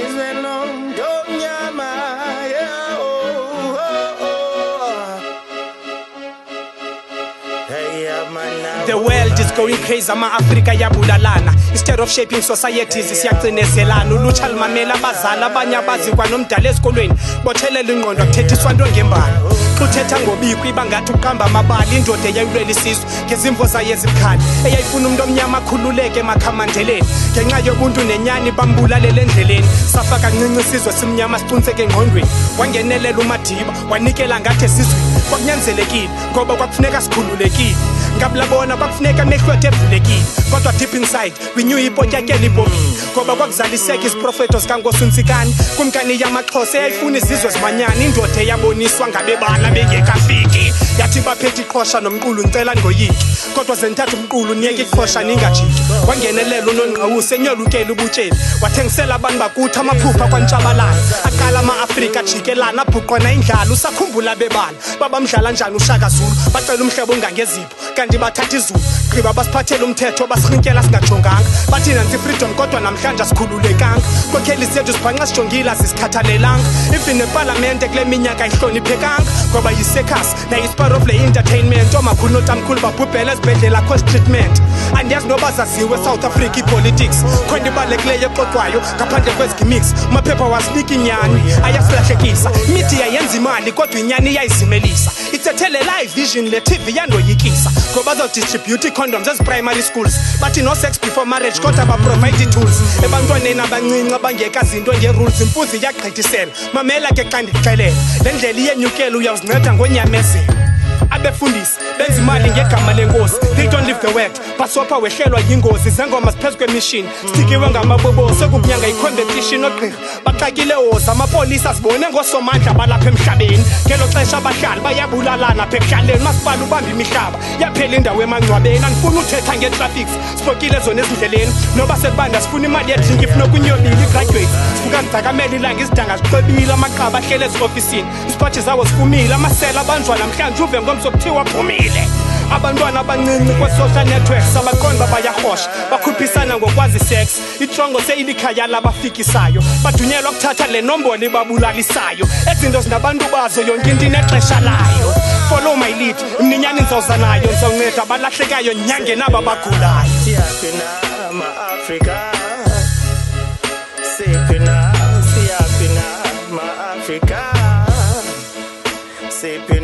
The world is going crazy, ama-Afrika yabulalana. Instead of shaping societies, siyacinezelana. Ulutsha lumamela abazali abanye abazi kwanomdala esikolweni. Bothelela ingqondo kuthethiswa nto ngembali. Uthetha ngobikho ibangathi uqamba amabali. Indoda eyayilwela isizwe ngezimvo zayo ezibukhali. Eyayifuna umuntu omnyama akhululeke emakhamandeleni. Ngenxa yobuntu nenyani bambulalele endleleni. Safa kancinci isizwe simnyama sicunseke engqondweni. Wangenelela uMadiba wanikela ngathi esizweni. Kwakunyanzelekile ngoba kwakufuneka sikhululekile. Ngabulabona kwakufuneka mehlwethu evulekile. Kodwa deep inside we knew ipotyakela ibomini. Ngoba kwakuzaliseka isiprofeto sikaNkosinsikani. Kumkani yamaXhosa eyayifuna izizwe zimanyana. Indoda eyaboniswa ngabebala bengekafiki. Yathi baphethe iqhosha nomqulu ngicela ngoyiki. Kodwa zenithatha umqulu niyeke iqhosha ningajiki. Wangenelela uNongqawuse enyolukela ubutsheni. Wathengisela abantu bakuthi amaphupha kwantshabalala. Aqala ama-Afrika jikelana abhuqwana indlala. Usakhumbula bebala babamdlala njani uShaka Zulu. Bacela umhlebo ongangezipho kanti bathatha izulu. Gqiba basiphathela umthetho basirhinkela singajonganga. Bathi nansi freedom kodwa namhlanje asikhululekanga. Kokheli zethu sibhanqa sijongile azikhathalelanga. Even neparlamente kule minyaka ayihloniphekanga. Ngoba yisekhasi nayispar of le entertainment. Omakhulu notamkhulu babhubhela esibhedlela cost treatment. Andiyazi noba zaziwe South Africa i-politics. Khona ibalulekileyo exoxwayo ngaphandle kwezigimix. Maphepha wasibika inyani ayasilahlekisa. Media yenza imali kodwa inyani iyayizimelisa. Ithethele live vision le TV yandoyikisa. Ngoba bazodistribute condoms eziprimary schools. Bathi no sex before marriage kodwa baprovide tools. Ebantwaneni abancinci abangeka zinto nge-rules. Imfuzi iyagqithisela mamela ke xa ndikuxelela. Le ndlela iyenyukela uyawuzinceda ngonyamezelo. Abefundisi benza imali ngegama lenkosi. They don't live the word basopha wehlelwa yingozi. Zengoma siphezu kwemishini sikiwe ngamabobo sekukunyanga i-competition. Ogqirha baxakile woza amapolisa sibone ngosomandla balapha emhlabeni. Ngelo xesha abahlali bayabulalana apha ekuhlaleni. Masipala ubamba imihlaba yaphela indawo emangcwabeni. Andifuna uthetha nge-traffics sifokile zona ezindleleni. Noba sekubanda sifuna imali yedrinki ifuna okunyobile i-graduate. Sifuka sidakamela ilanga izidanga ziqwebile. Amaqaba ahlele ezi-ofisini isiphathi zawo sifumile. Amasela abanjwa namhlanje uve ngomso kuthiwa phumile. Abantwana abancinci kwe-social networks abaqonda bayahosha bakhuphisana ngokwazi sex. Itrongo seyilikhaya labafikisayo badunyelwa kuthatha le nombolo ibabulalisayo. Ezinto zinabantu bazo yonke into inexesha layo. Follow my lead mninyani nizawuza nayo. Nizawunceda abalahlekayo nyange naba bagulayo. Siyaphi na ma-Afrika, siyaphi na ma-Afrika, siyaphi